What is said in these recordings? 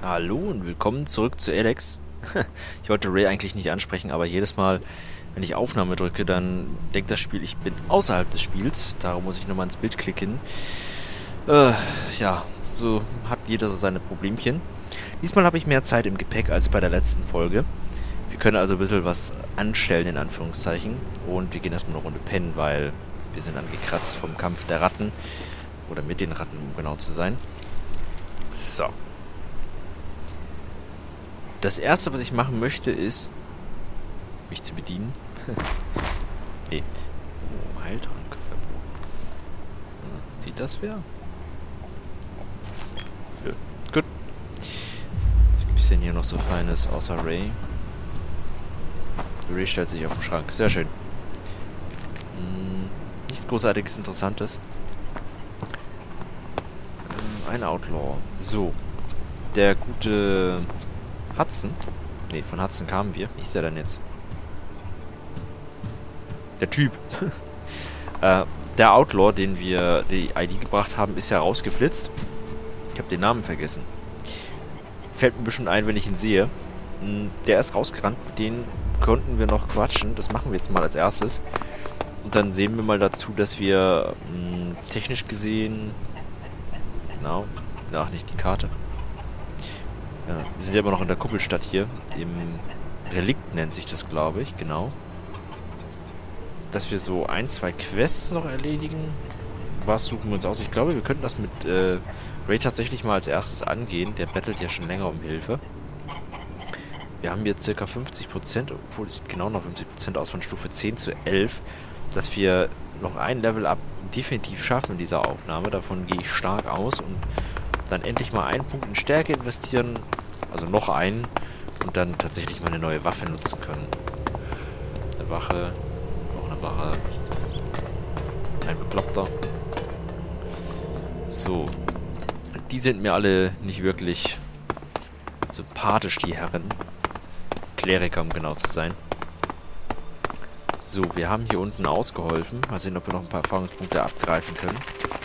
Hallo und willkommen zurück zu Alex. Ich wollte Ray eigentlich nicht ansprechen, aber jedes Mal, wenn ich Aufnahme drücke, dann denkt das Spiel, ich bin außerhalb des Spiels. Darum muss ich nochmal ins Bild klicken. Ja, so hat jeder so seine Problemchen. Diesmal habe ich mehr Zeit im Gepäck als bei der letzten Folge. Wir können also ein bisschen was anstellen, in Anführungszeichen. Und wir gehen erstmal eine Runde pennen, weil wir sind angekratzt vom Kampf der Ratten. Oder mit den Ratten, um genau zu sein. So. Das erste, was ich machen möchte, ist, mich zu bedienen. Nee. Oh, Heiltrank verboten. Sieht das wer? Nö. Gut. Was gibt's denn hier noch so Feines außer Ray? Ray stellt sich auf den Schrank. Sehr schön. Nichts Großartiges, Interessantes. Ein Outlaw. So. Der gute Hudson. Ne, von Hudson kamen wir. Wie hieß er denn jetzt? Der Typ. Der Outlaw, den wir die ID gebracht haben, ist ja rausgeflitzt. Ich habe den Namen vergessen. Fällt mir bestimmt ein, wenn ich ihn sehe. Der ist rausgerannt. Mit dem konnten wir noch quatschen. Das machen wir jetzt mal als erstes. Und dann sehen wir mal dazu, dass wir technisch gesehen... Genau. Ach, nicht die Karte. Ja, wir sind ja immer noch in der Kuppelstadt hier. Im Relikt nennt sich das, glaube ich. Genau. Dass wir so ein, zwei Quests noch erledigen. Was suchen wir uns aus? Ich glaube, wir könnten das mit Ray tatsächlich mal als erstes angehen. Der bettelt ja schon länger um Hilfe. Wir haben hier ca. 50%, obwohl es sieht genau noch 50% aus, von Stufe 10 zu 11. Dass wir noch ein Level-Up definitiv schaffen in dieser Aufnahme. Davon gehe ich stark aus und dann endlich mal einen Punkt in Stärke investieren, also noch einen, und dann tatsächlich mal eine neue Waffe nutzen können. Eine Wache, noch eine Wache, ein Bekloppter. So, die sind mir alle nicht wirklich sympathisch, die Herren. Kleriker, um genau zu sein. So, wir haben hier unten ausgeholfen. Mal sehen, ob wir noch ein paar Erfahrungspunkte abgreifen können.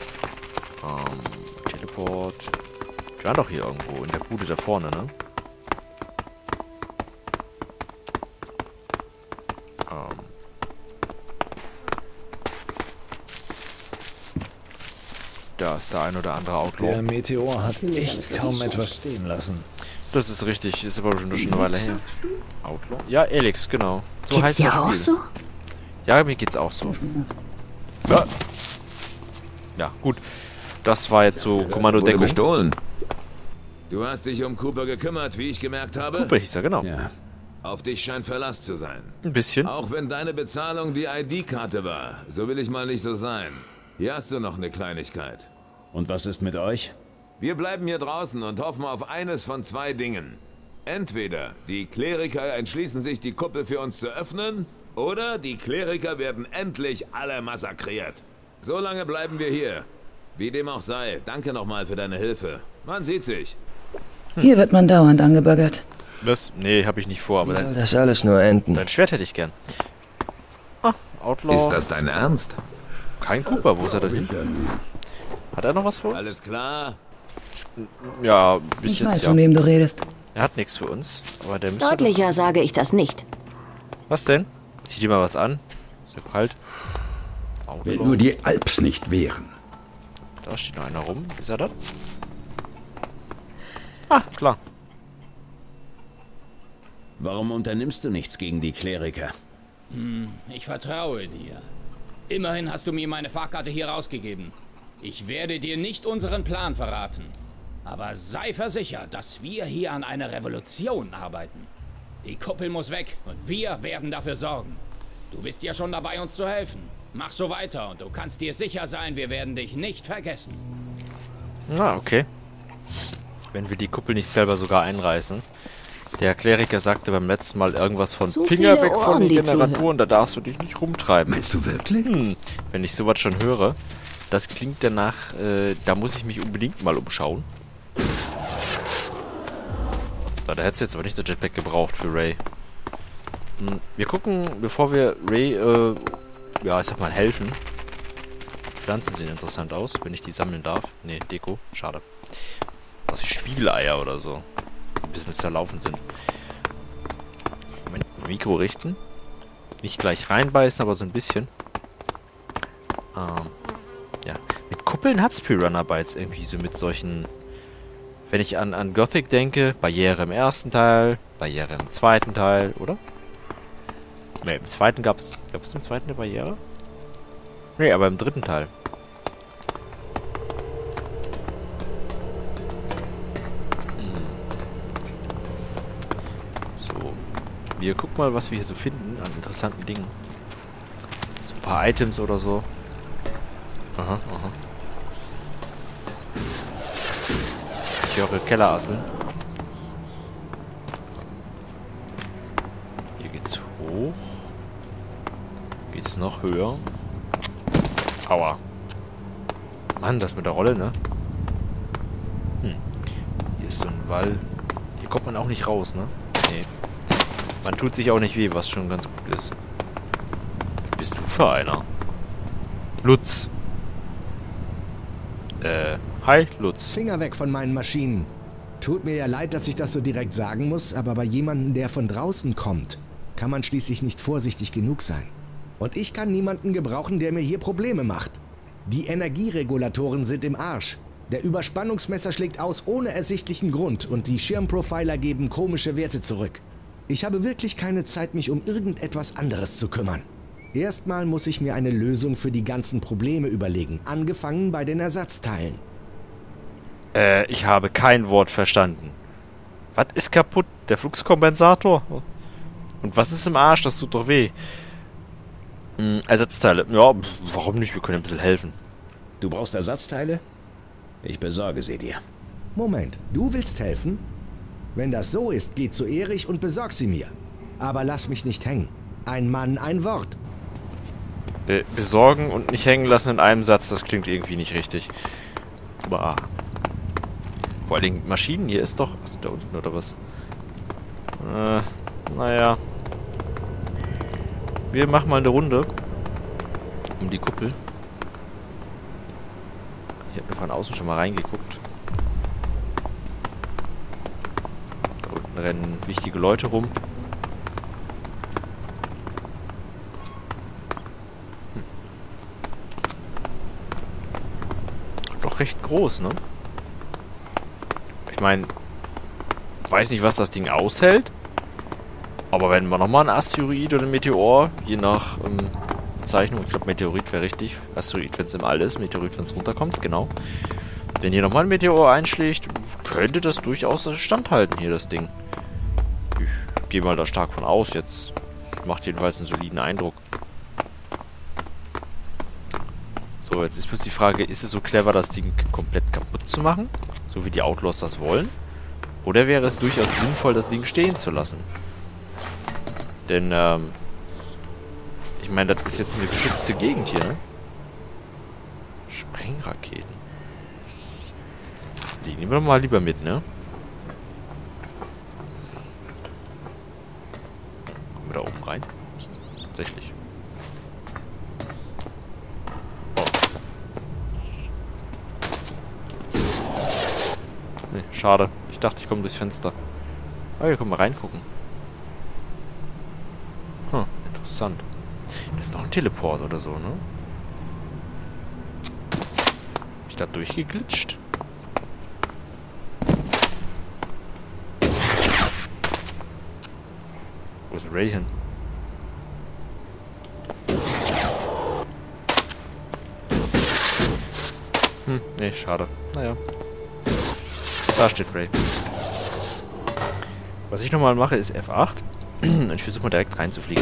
Teleport. Wir waren doch hier irgendwo in der Bude da vorne, ne? Da ist der ein oder andere Outlaw. Der Meteor hat echt kaum etwas stehen lassen. Das ist richtig, ist aber schon eine Weile her. Outlaw? Ja, Alex, genau. So Geht's heißt dir das Spiel. auch so? Ja, mir geht's auch so. Ja. Ja, gut. Das war jetzt so Kommandodeckung. Bestohlen. Du hast dich um Cooper gekümmert, wie ich gemerkt habe. Cooper hieß er, genau. Ja. Auf dich scheint Verlass zu sein. Ein bisschen. Auch wenn deine Bezahlung die ID-Karte war, so will ich mal nicht so sein. Hier hast du noch eine Kleinigkeit. Und was ist mit euch? Wir bleiben hier draußen und hoffen auf eines von zwei Dingen. Entweder die Kleriker entschließen sich, die Kuppel für uns zu öffnen, oder die Kleriker werden endlich alle massakriert. So lange bleiben wir hier. Wie dem auch sei, danke nochmal für deine Hilfe. Man sieht sich. Hier wird man dauernd angebaggert. Was? Nee, hab ich nicht vor, aber Wie soll das alles nur enden? dein Schwert hätte ich gern. Ah, Outlaw. Ist das dein Ernst? Kein Cooper, wo ist er denn hin? Hat er noch was für uns? Alles klar? Ja, bis Ich jetzt weiß, ja. von wem du redest. Er hat nichts für uns, aber der müsste... Deutlicher sage ich das nicht. Was denn? Zieh dir mal was an. Ist ja kalt. Wenn Outlaw. nur die Alps nicht wären. Da steht noch einer rum. Ist er da? Ah, klar. Warum unternimmst du nichts gegen die Kleriker? Ich vertraue dir. Immerhin hast du mir meine Fahrkarte hier rausgegeben. Ich werde dir nicht unseren Plan verraten. Aber sei versichert, dass wir hier an einer Revolution arbeiten. Die Kuppel muss weg und wir werden dafür sorgen. Du bist ja schon dabei, uns zu helfen. Mach so weiter und du kannst dir sicher sein, wir werden dich nicht vergessen. Ah, okay. Wenn wir die Kuppel nicht selber sogar einreißen. Der Kleriker sagte beim letzten Mal irgendwas von Zu Finger viele weg von Ohren, den die Generatoren, da darfst du dich nicht rumtreiben. Meinst du wirklich? Wenn ich sowas schon höre, das klingt danach, da muss ich mich unbedingt mal umschauen. Da hättest du jetzt aber nicht der Jetpack gebraucht für Ray. Wir gucken, bevor wir Ray, ja, ich sag mal, helfen. Pflanzen sehen interessant aus, wenn ich die sammeln darf. Ne, Deko, schade. Was wie Spiegeleier oder so. bis wir zerlaufen sind. Moment, Mikro richten. Nicht gleich reinbeißen, aber so ein bisschen. Ja. Mit Kuppeln hat Speedrun-Arbeit irgendwie so mit solchen... Wenn ich an Gothic denke, Barriere im ersten Teil, Barriere im zweiten Teil, oder? Ne, im zweiten gab's im zweiten eine Barriere? Ne, aber im dritten Teil. So. Wir gucken mal, was wir hier so finden an interessanten Dingen. So ein paar Items oder so. Aha, aha. Ich höre Kellerasseln. Hier geht's hoch. Geht's noch höher? Aua. Mann, das mit der Rolle, ne? Hier ist so ein Wall. Hier kommt man auch nicht raus, ne? Nee. Man tut sich auch nicht weh, was schon ganz gut ist. Was bist du für einer? Lutz. Hi, Lutz. Finger weg von meinen Maschinen. Tut mir ja leid, dass ich das so direkt sagen muss, aber bei jemandem, der von draußen kommt, kann man schließlich nicht vorsichtig genug sein. Und ich kann niemanden gebrauchen, der mir hier Probleme macht. Die Energieregulatoren sind im Arsch. Der Überspannungsmesser schlägt aus ohne ersichtlichen Grund und die Schirmprofiler geben komische Werte zurück. Ich habe wirklich keine Zeit, mich um irgendetwas anderes zu kümmern. Erstmal muss ich mir eine Lösung für die ganzen Probleme überlegen, angefangen bei den Ersatzteilen. Ich habe kein Wort verstanden. Was ist kaputt? Der Fluxkompensator? Und was ist im Arsch? Das tut doch weh. Ersatzteile. Ja, warum nicht? Wir können ein bisschen helfen. Du brauchst Ersatzteile? Ich besorge sie dir. Moment, du willst helfen? Wenn das so ist, geh zu Erich und besorg sie mir. Aber lass mich nicht hängen. Ein Mann, ein Wort. Besorgen und nicht hängen lassen in einem Satz, das klingt irgendwie nicht richtig. Bah. Vor allen Dingen Maschinen, hier ist doch... Achso, da unten oder was? Naja. Wir machen mal eine Runde. Um die Kuppel. Ich habe mir von außen schon mal reingeguckt. Da unten rennen wichtige Leute rum. Doch recht groß, ne? Ich meine, weiß nicht, was das Ding aushält. Aber wenn man nochmal ein Asteroid oder ein Meteor, je nach Zeichnung, ich glaube Meteorit wäre richtig. Asteroid, wenn es im All ist, Meteorit, wenn es runterkommt, genau. Wenn hier nochmal ein Meteor einschlägt, könnte das durchaus standhalten hier, das Ding. Ich gehe mal da stark von aus, jetzt macht jedenfalls einen soliden Eindruck. So, jetzt ist bloß die Frage, ist es so clever, das Ding komplett kaputt zu machen? So wie die Outlaws das wollen? Oder wäre es durchaus sinnvoll, das Ding stehen zu lassen? Denn, ich meine, das ist jetzt eine geschützte Gegend hier, ne? Sprengraketen. Die nehmen wir mal lieber mit, ne? Kommen wir da oben rein? Tatsächlich. Nee, schade. Ich dachte, ich komme durchs Fenster. Aber hier können wir reingucken. Interessant. Das ist noch ein Teleport oder so, ne? Hab ich da durchgeglitscht? Wo ist Ray hin? Nee, schade. Naja. Da steht Ray. Was ich nochmal mache, ist F8. Und ich versuche mal direkt reinzufliegen.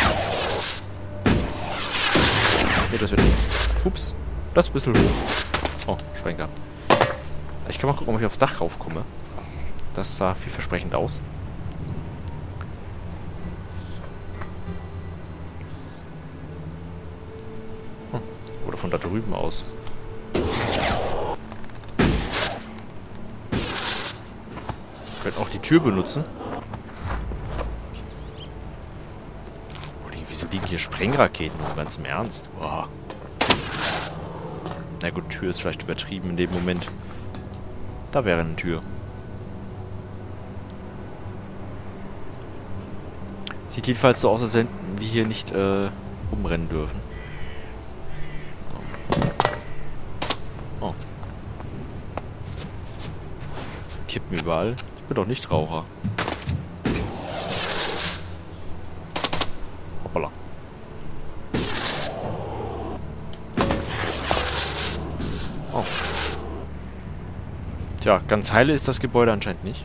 Ne, das wird nichts. Ups. Das ist ein bisschen hoch. Oh, Schwenker. Ich kann mal gucken, ob ich aufs Dach raufkomme. Das sah vielversprechend aus. Oder von da drüben aus. Wir können auch die Tür benutzen. Wieso liegen hier Sprengraketen? Ganz im Ernst. Boah. Na gut, Tür ist vielleicht übertrieben in dem Moment. Da wäre eine Tür. Sieht jedenfalls so aus, als wenn wir hier nicht umrennen dürfen. Oh. Kippen überall. Ich bin doch nicht Raucher. Hoppala. Oh. Tja, ganz heile ist das Gebäude anscheinend nicht.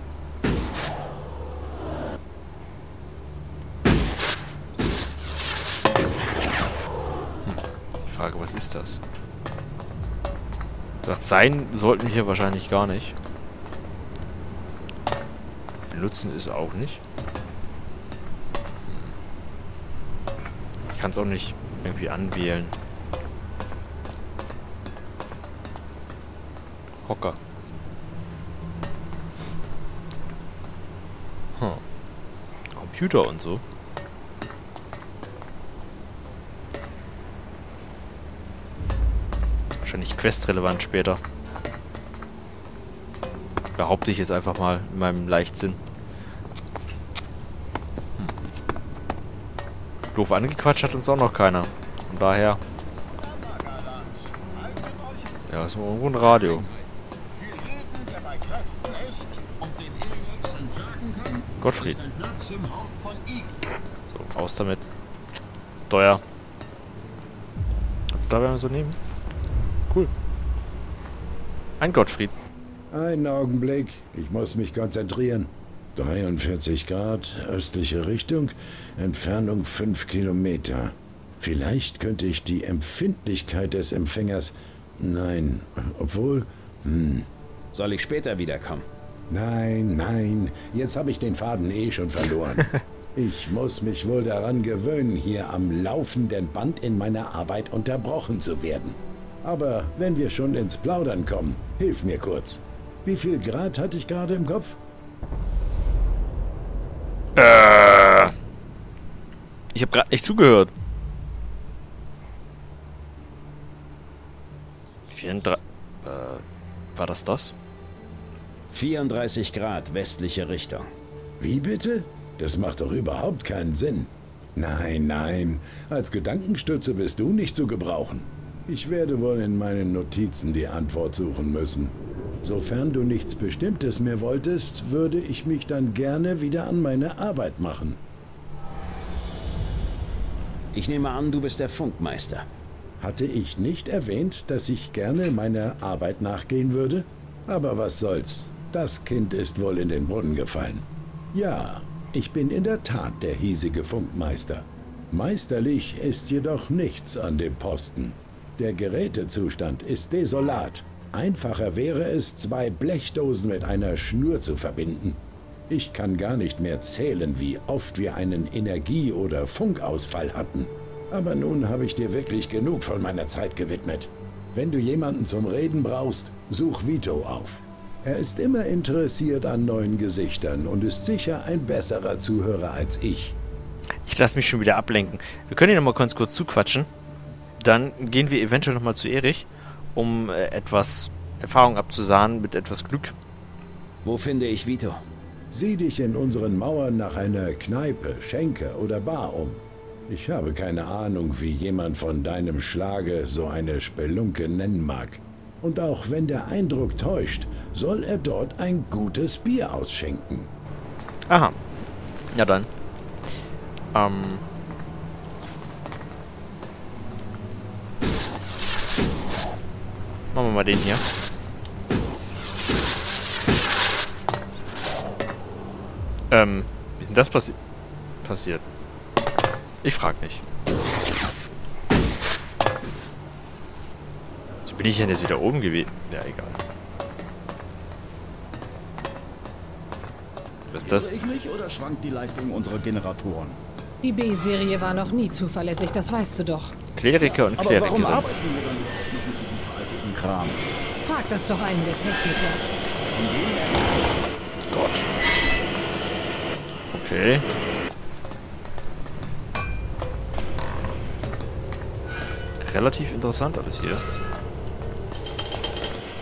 Die Frage, was ist das? Ich dachte, sein sollten wir hier wahrscheinlich gar nicht. Benutzen ist auch nicht. Ich kann es auch nicht irgendwie anwählen. Hocker. Computer und so. Wahrscheinlich questrelevant später. Behaupte ich jetzt einfach mal in meinem Leichtsinn. Doof angequatscht hat uns auch noch keiner. Von daher... Ja, ist irgendwo ein Radio. Gottfried. So, aus damit. Steuer. Da werden wir so nehmen. Cool. Ein Gottfried. Einen Augenblick, ich muss mich konzentrieren. 43 Grad, östliche Richtung, Entfernung 5 Kilometer. Vielleicht könnte ich die Empfindlichkeit des Empfängers... Nein, obwohl... Soll ich später wiederkommen? Nein, nein, jetzt habe ich den Faden eh schon verloren. Ich muss mich wohl daran gewöhnen, hier am laufenden Band in meiner Arbeit unterbrochen zu werden. Aber wenn wir schon ins Plaudern kommen, hilf mir kurz. Wie viel Grad hatte ich gerade im Kopf? Ich habe gerade nicht zugehört. 34... war das? 34 Grad westliche Richtung. Wie bitte? Das macht doch überhaupt keinen Sinn. Nein, nein, als Gedankenstütze bist du nicht zu gebrauchen. Ich werde wohl in meinen Notizen die Antwort suchen müssen. Sofern du nichts Bestimmtes mehr wolltest, würde ich mich dann gerne wieder an meine Arbeit machen. Ich nehme an, du bist der Funkmeister. Hatte ich nicht erwähnt, dass ich gerne meiner Arbeit nachgehen würde? Aber was soll's? Das Kind ist wohl in den Brunnen gefallen. Ja, ich bin in der Tat der hiesige Funkmeister. Meisterlich ist jedoch nichts an dem Posten. Der Gerätezustand ist desolat. Einfacher wäre es, 2 Blechdosen mit einer Schnur zu verbinden. Ich kann gar nicht mehr zählen, wie oft wir einen Energie- oder Funkausfall hatten. Aber nun habe ich dir wirklich genug von meiner Zeit gewidmet. Wenn du jemanden zum Reden brauchst, such Vito auf. Er ist immer interessiert an neuen Gesichtern und ist sicher ein besserer Zuhörer als ich. Ich lasse mich schon wieder ablenken. Wir können hier nochmal ganz kurz zuquatschen. Dann gehen wir eventuell nochmal zu Erich, um etwas Erfahrung abzusahnen mit etwas Glück. Wo finde ich Vito? Sieh dich in unseren Mauern nach einer Kneipe, Schenke oder Bar um. Ich habe keine Ahnung, wie jemand von deinem Schlage so eine Spelunke nennen mag. Und auch wenn der Eindruck täuscht, soll er dort ein gutes Bier ausschenken. Aha. Ja dann. Machen wir mal den hier. Wie ist denn das passiert? Ich frag nicht. So bin ich denn jetzt wieder oben gewesen? Ja, egal. Was ist das? Ich mich oder schwankt die Leistung unserer Generatoren? Die B-Serie war noch nie zuverlässig, das weißt du doch. Kleriker und Aber warum Klerikerin. arbeiten wir dann nicht mit diesem veralteten Kram? Frag das doch einen der Techniker. Gott. Okay. Relativ interessant alles hier.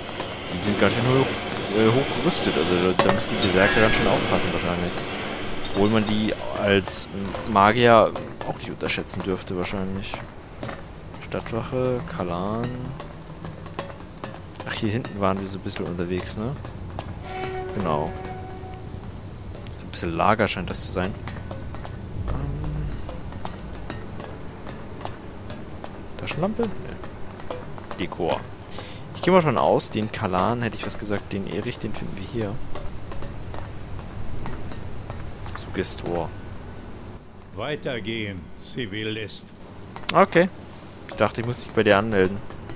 Die sind ganz schön hoch gerüstet, also da müssen die Berserker ganz schön aufpassen wahrscheinlich. Obwohl man die als Magier auch nicht unterschätzen dürfte wahrscheinlich. Stadtwache, Kalan. Ach, hier hinten waren wir so ein bisschen unterwegs, ne? Genau. Ein bisschen Lager scheint das zu sein. Taschenlampe? Nee. Dekor. Ich gehe mal schon aus, den Kalan, hätte ich was gesagt, den Erich, den finden wir hier. Suggestor. Weitergehen, Zivilist. Okay. Ich dachte, ich muss dich bei dir anmelden.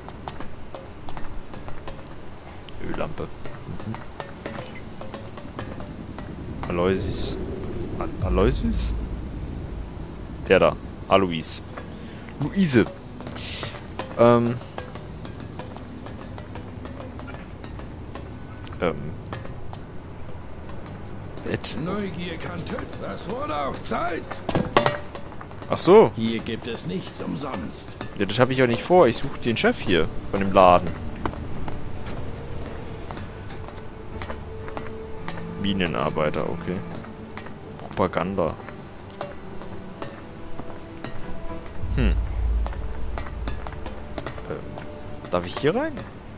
Öllampe. Mhm. Aloysius. Aloysius? Der da. Alois. Luise. Neugier kann töten. Das wurde auch Zeit. Ach so. Hier gibt es nichts umsonst. Ja, das habe ich auch nicht vor. Ich suche den Chef hier von dem Laden. Minenarbeiter, okay. Propaganda. Darf ich hier rein?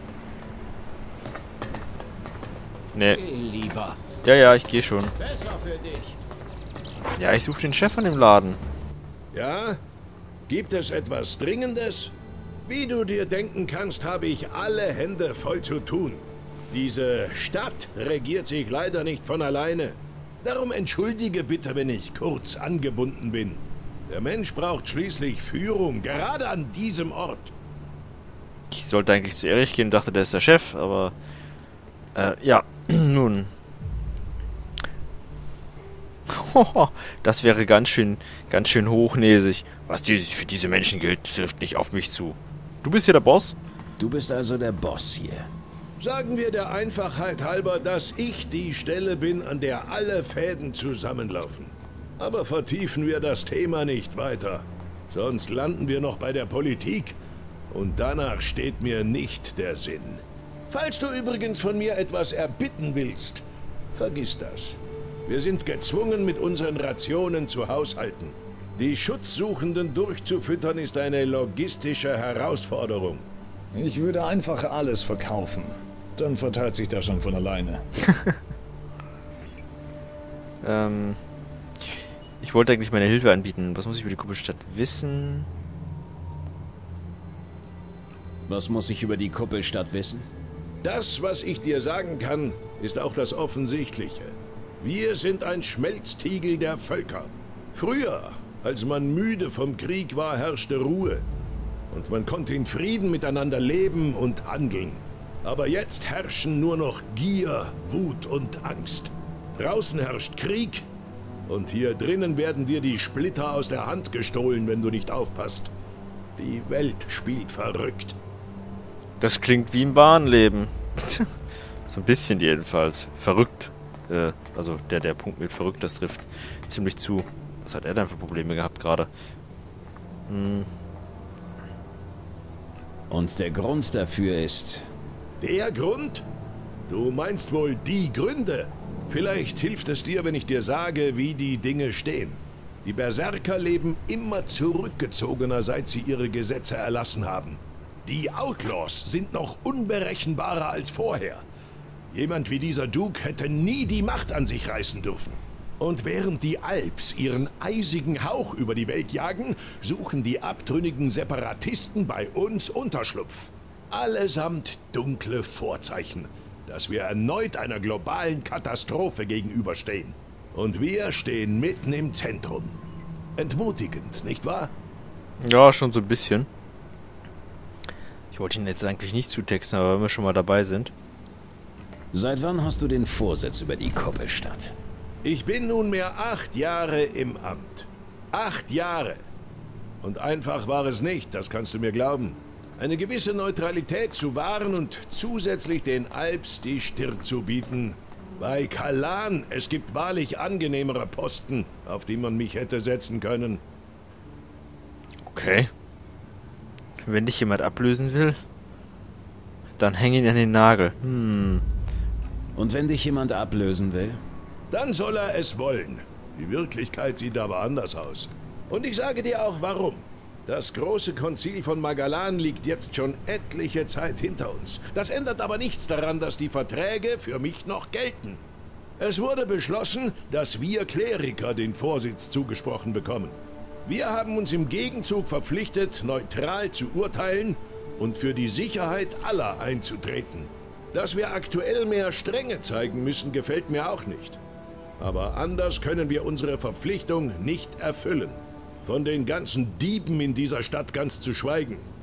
Nee. Geh lieber. Ja, ich gehe schon. Besser für dich. Ja, ich suche den Chef von dem Laden. Ja? Gibt es etwas Dringendes? Wie du dir denken kannst, habe ich alle Hände voll zu tun. Diese Stadt regiert sich leider nicht von alleine. Darum entschuldige bitte, wenn ich kurz angebunden bin. Der Mensch braucht schließlich Führung, gerade an diesem Ort. Ich sollte eigentlich zu Erich gehen, dachte, der ist der Chef, aber... ja, nun... Das wäre ganz schön hochnäsig. Was für diese Menschen gilt, trifft nicht auf mich zu. Du bist hier der Boss? Du bist also der Boss hier. Sagen wir der Einfachheit halber, dass ich die Stelle bin, an der alle Fäden zusammenlaufen. Aber vertiefen wir das Thema nicht weiter. Sonst landen wir noch bei der Politik. Und danach steht mir nicht der Sinn. Falls du übrigens von mir etwas erbitten willst, vergiss das. Wir sind gezwungen, mit unseren Rationen zu haushalten. Die Schutzsuchenden durchzufüttern ist eine logistische Herausforderung. Ich würde einfach alles verkaufen. Dann verteilt sich das schon von alleine. Ich wollte eigentlich meine Hilfe anbieten. Was muss ich über die Kuppelstadt wissen? Was muss ich über die Kuppelstadt wissen? Das, was ich dir sagen kann, ist auch das Offensichtliche. Wir sind ein Schmelztiegel der Völker. Früher, als man müde vom Krieg war, herrschte Ruhe. Und man konnte in Frieden miteinander leben und handeln. Aber jetzt herrschen nur noch Gier, Wut und Angst. Draußen herrscht Krieg. Und hier drinnen werden dir die Splitter aus der Hand gestohlen, wenn du nicht aufpasst. Die Welt spielt verrückt. Das klingt wie im wahren Leben. So ein bisschen jedenfalls. Verrückt. Also der Punkt mit verrückt, das trifft ziemlich zu. Was hat er denn für Probleme gehabt gerade? Und der Grund dafür ist... Der Grund? Du meinst wohl die Gründe? Vielleicht hilft es dir, wenn ich dir sage, wie die Dinge stehen. Die Berserker leben immer zurückgezogener, seit sie ihre Gesetze erlassen haben. Die Outlaws sind noch unberechenbarer als vorher. Jemand wie dieser Duke hätte nie die Macht an sich reißen dürfen. Und während die Alps ihren eisigen Hauch über die Welt jagen, suchen die abtrünnigen Separatisten bei uns Unterschlupf. Allesamt dunkle Vorzeichen, dass wir erneut einer globalen Katastrophe gegenüberstehen. Und wir stehen mitten im Zentrum. Entmutigend, nicht wahr? Ja, schon so ein bisschen. Ich wollte ihn jetzt eigentlich nicht zutexten, aber wenn wir schon mal dabei sind. Seit wann hast du den Vorsitz über die Kuppelstadt? Ich bin nunmehr 8 Jahre im Amt. 8 Jahre. Und einfach war es nicht, das kannst du mir glauben. Eine gewisse Neutralität zu wahren und zusätzlich den Alps die Stirn zu bieten. Bei Kalan, es gibt wahrlich angenehmere Posten, auf die man mich hätte setzen können. Okay. Wenn dich jemand ablösen will, dann häng ihn an den Nagel. Und wenn dich jemand ablösen will? Dann soll er es wollen. Die Wirklichkeit sieht aber anders aus. Und ich sage dir auch warum. Das große Konzil von Magalan liegt jetzt schon etliche Zeit hinter uns. Das ändert aber nichts daran, dass die Verträge für mich noch gelten. Es wurde beschlossen, dass wir Kleriker den Vorsitz zugesprochen bekommen. Wir haben uns im Gegenzug verpflichtet, neutral zu urteilen und für die Sicherheit aller einzutreten. Dass wir aktuell mehr Strenge zeigen müssen, gefällt mir auch nicht. Aber anders können wir unsere Verpflichtung nicht erfüllen. Von den ganzen Dieben in dieser Stadt ganz zu schweigen.